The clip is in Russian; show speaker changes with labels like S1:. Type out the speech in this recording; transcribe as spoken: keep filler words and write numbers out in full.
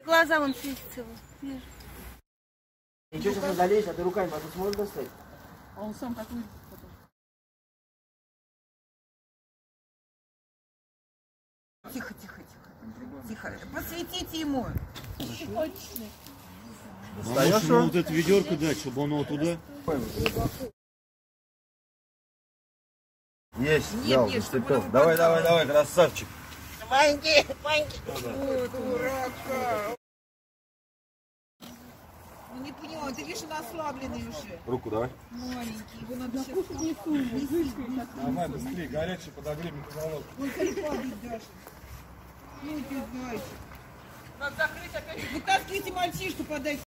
S1: Глаза вон светятся. Вижу.
S2: Ничего, сейчас залезешь, а ты руками потом сможешь достать?
S3: А он сам как выйдет.
S4: Тихо, тихо, тихо. Тихо. Посветите ему.
S5: Можешь ему вот эту ведерко дать, чтобы он его туда...
S6: Есть,
S4: Нет,
S6: взял,
S4: нет, чтобы
S6: зацепил.
S4: он
S6: Давай,
S4: попадал.
S6: давай, давай, красавчик.
S4: Маленький, маленький. Ой, дурака. Ну не поняла, ты видишь, он ослабленный уже.
S6: Руку давай.
S4: Маленький, его надо сейчас...
S7: Давай быстрее, горячий подогрей микроволновку.
S4: Ой, как падает даже. Ну ты зайчик. Надо закрыть опять. Вытаскивайте мальчишку, подайте.